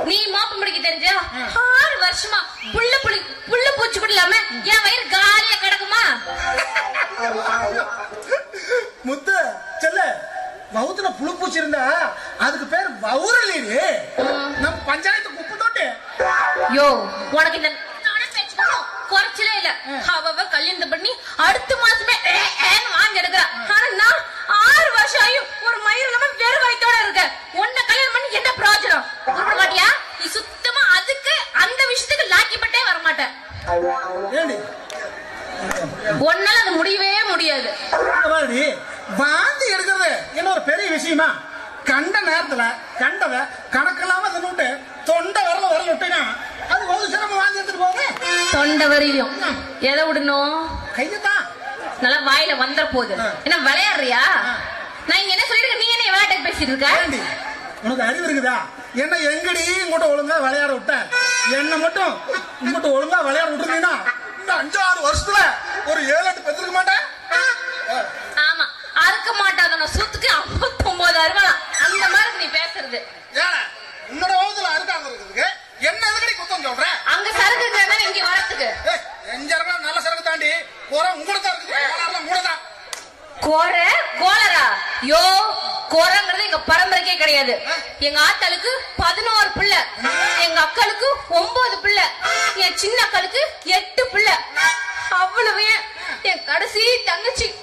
நீ மாப்பு முடிக்க தெரிஞ்சா 6 வருஷமா புள்ள பூச்சி கூட இல்லாம என் வயிறு காலியா கிடக்குமா? முத்து செல்ல வவுத்துல புழு பூச்சி இருந்தா அதுக்கு பேர் வவுரலீரு. நம்ம பஞ்சாயத்து குப்பை தோட்டு. யோ உனக்கு இந்த குறைச்சலே இல்ல. அவ கல்யாணம் பண்ணி அடுத்த மாசமே வாங்கி எடுக்கிறா. ஆனா நான் 6 வருஷம் ஆயும் ஒரு மயிறு இல்லாம வெறும் வயித்தோட இருக்க. உன்னை கல்யாணம் பண்ணி என்ன பிரயோஜனம்? உருப்பட மாட்டியா? நீ சுத்தமா அதுக்கு அந்த விஷயத்துக்கு லாக்கிப்பட்டே வரமாட்டேன். ஒன்னால அது முடியவே முடியாது. வாந்தி எடுக்கிறது என்ன ஒரு பெரிய விஷயமா? கண்ட நேரத்துல கண்டத கணக்கெல்லாம தின்னுட்டு தொண்டை வரல விட்டீங்கன்னா அது ஒரு சிரமம் வாந்தி எடுத்துட்டு போங்க. தொண்டை வரையிலும் எதை விடணும்? கையத்தான் நல்லா வாயில வந்துற போகுது. என்ன விளையாடுறியா? நான் இங்க என்ன சொல்லிட்டு நீ என்ன விளையாட்டு பேசிட்டு இருக்க? உனக்கு அறிவு இருக்குதா? என்ன எங்கடி இங்கிட்ட ஒழுங்கா விளையாட விட்ட? என்ன மட்டும் இங்கிட்ட ஒழுங்கா விளையாட விட்டுருந்தீங்கன்னா இந்த 5-6 வருஷத்துல ஒரு 7-8 பெற்றிருக்க மாட்டேன். ஆமா அறுக்க மாட்டாத சூத்துக்கு 59 அறுவலாம். அந்த மாதிரி நீ பேசுறது. உன்னோட வகுத்துல அறுக்காங்க இருக்குதுக்கு என்ன எதுக்கடி குத்தம் சொல்ற? அங்க சரக்கு இருக்கிறதா இங்க வரத்துக்கு. எஞ்சரங்க நல்ல சரக்கு தாண்டி கோரை உங்களதான் இருக்குது. மூடதான் கோரை கோலரா? யோ கோரங்கிறது எங்க பரம்பரைக்கே கிடையாது. எங்க ஆத்தாளுக்கு 11 பிள்ளை, எங்க அக்காளுக்கு 9 பிள்ளை, என் சின்ன அக்காளுக்கு 8 பிள்ளை. அவ்வளவு என் கடைசி தங்கச்சி